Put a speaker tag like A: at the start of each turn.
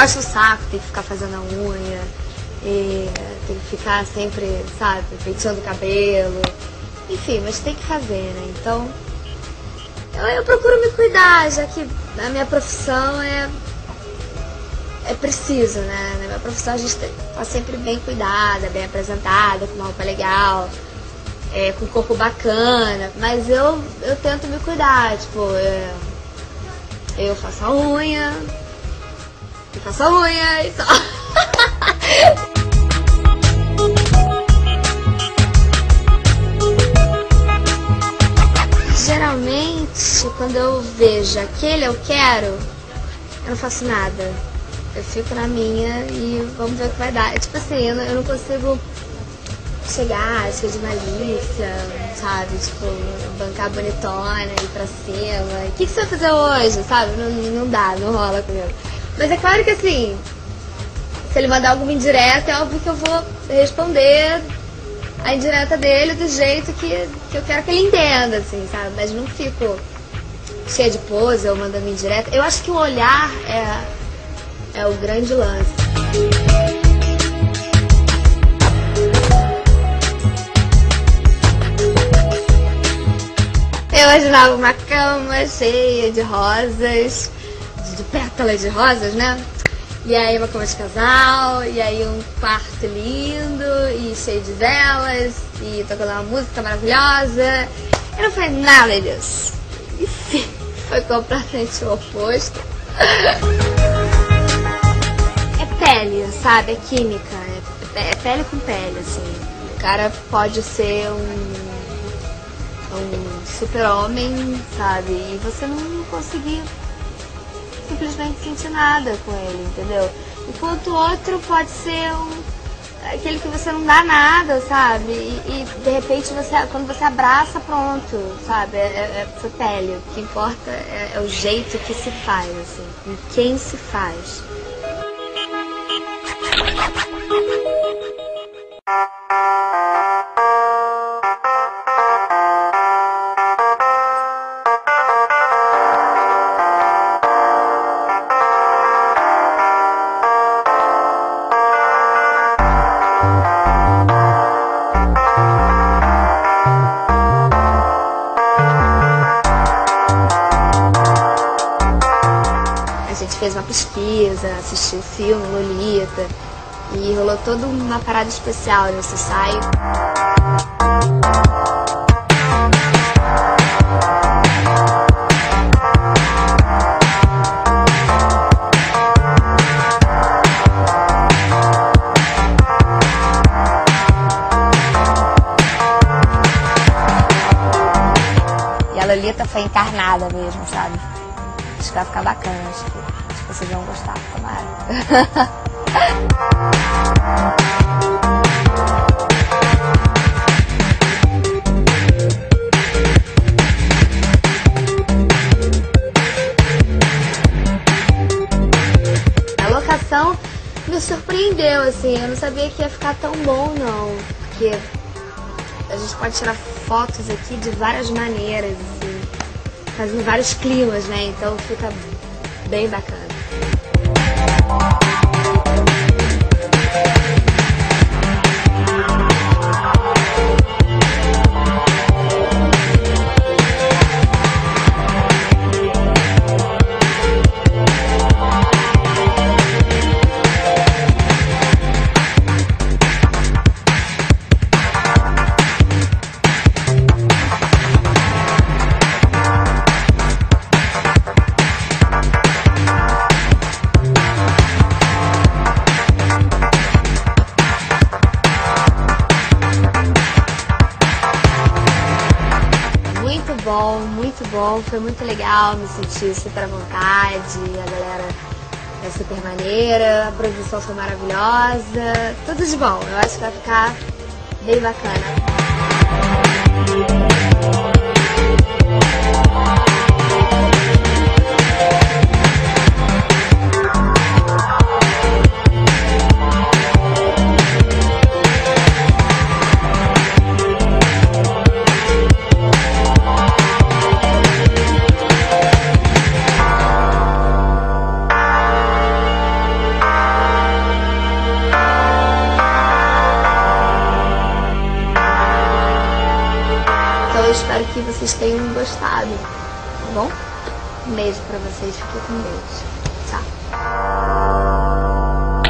A: acho o saco, tem que ficar fazendo a unha, e tem que ficar sempre, sabe, penteando o cabelo. Enfim, mas tem que fazer, né? Então, eu procuro me cuidar, já que a minha profissão é preciso, né? Na minha profissão a gente tá sempre bem cuidada, bem apresentada, com uma roupa legal, com um corpo bacana, mas eu tento me cuidar, tipo, eu faço a unha, e só. Geralmente, quando eu vejo aquele eu quero, eu não faço nada. Eu fico na minha e vamos ver o que vai dar. Tipo assim, eu não consigo chegar de malícia, sabe? Tipo, bancar bonitona, ir pra cima. O que você vai fazer hoje, sabe? Não dá, não rola comigo. Mas é claro que assim, se ele mandar alguma indireta, é óbvio que eu vou responder a indireta dele do jeito que eu quero que ele entenda, assim, sabe? Mas não fico cheia de pose ou mandando indireta. Eu acho que o olhar é o grande lance. Eu imaginava uma cama cheia de rosas, de pétalas de rosas, né? E aí uma cama de casal, e aí um quarto lindo e cheio de velas, e tocando uma música maravilhosa. E não foi nada disso. E sim, foi completamente o oposto. É pele, sabe? É química. É pele com pele, assim. O cara pode ser um super-homem, sabe? E você não conseguir simplesmente sentir nada com ele, entendeu? Enquanto o outro pode ser aquele que você não dá nada, sabe? E de repente, quando você abraça, pronto, sabe? É sua pele. O que importa é o jeito que se faz, assim. Em quem se faz. A gente fez uma pesquisa, assistiu o filme Lolita e rolou toda uma parada especial nesse ensaio. E a Lolita foi encarnada mesmo, sabe? Acho que vai ficar bacana, acho que vocês vão gostar, tomara. A locação me surpreendeu, assim, eu não sabia que ia ficar tão bom, não, porque a gente pode tirar fotos aqui de várias maneiras, assim, fazendo vários climas, né? Então fica bem bacana. Muito bom, foi muito legal, me senti super à vontade, a galera é super maneira, a produção foi maravilhosa, tudo de bom, eu acho que vai ficar bem bacana. eu espero que vocês tenham gostado, tá bom? Um beijo pra vocês, fiquem com Deus. Tchau.